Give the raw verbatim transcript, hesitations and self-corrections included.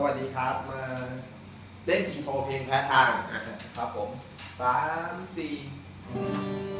วัสดีครับมาเล่นอินโทรเพลงแพ้ทางอ่ะครับผมสามสี่